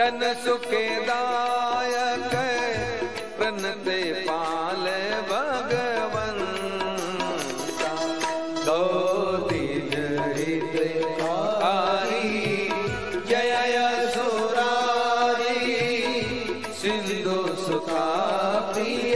जन सुखदायक प्रणते पाल भगवंता। दो दीन हितकारी जय असुरारी सिंधु सुता प्रिय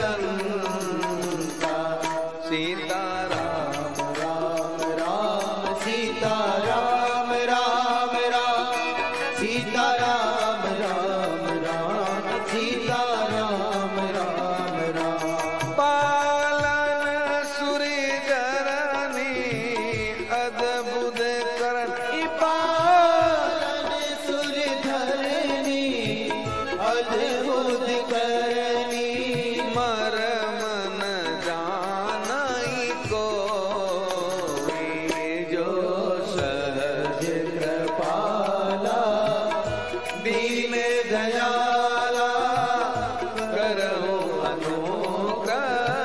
गंगा। सीता राम राम राम सीता राम राम राम सीता राम राम राम सीता राम राम राम। पालन सुरी धरनी अद्भुत करनी पालन सुरी धरनी अद्भुत करनी मरम न जानाई कोई जो सहज कृपाला दीन दयाला करो अनोखा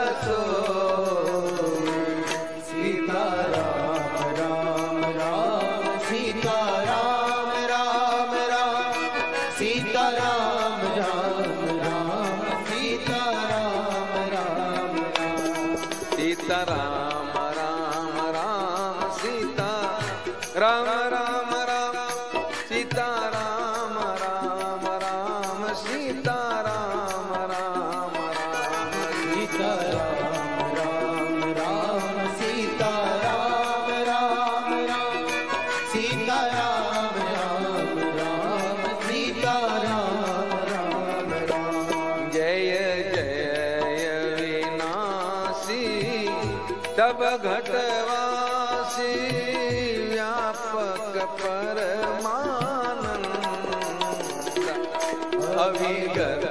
सोई। सीता राम राम राम सीता राम राम राम सीता राम राम राम सीता राम राम राम सीता राम राम राम सीता राम राम राम सीता राम राम राम सीता राम राम राम सीता राम राम राम सीता राम राम राम सीता राम राम राम सीता राम राम राम। जय जय विनाशी तब घटवासी व्यापक परमानंद अभिगत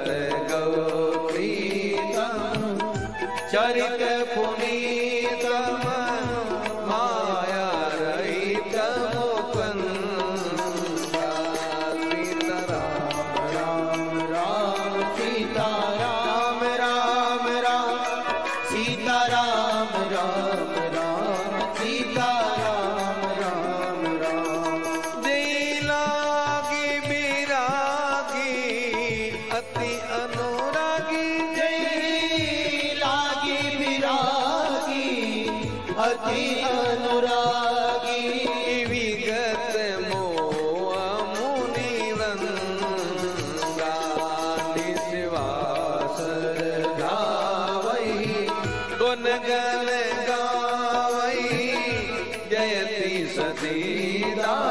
गौप्रीतम चरित पुनीतम माया रहित मुकुंदा। सीता राम राम राम सीता राम राम राम सीता राम राम राम सीता राम राम राम। जय लागी बिरागी अति अनुरागी जय लागी बिरागी अति अनुरागी विगत मोह मुनि वंदा। निस्वास गावई गुण गण गावई जयति सती